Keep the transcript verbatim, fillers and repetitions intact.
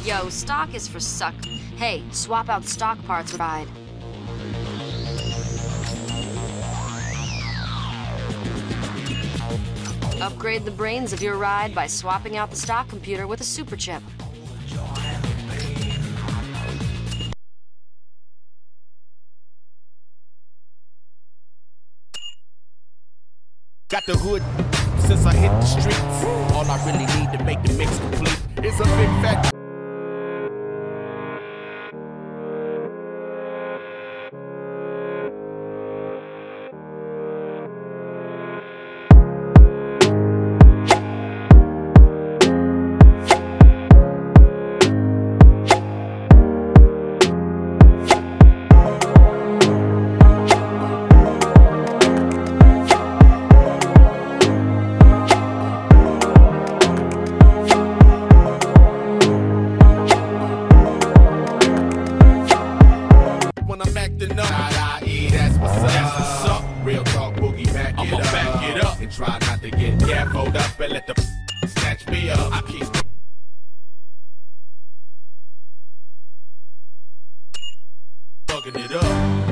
Yo, stock is for suck. Hey, swap out stock parts with ride. Upgrade the brains of your ride by swapping out the stock computer with a super chip. Got the hood since I hit the streets. All I really need to make the mix complete is a big fat. When I'm acting up, that's what's up. That's what's up. Real talk, boogie, back it I'ma up. back it up and try not to get gaffled up and let the snatch me up. I keep bugging it up.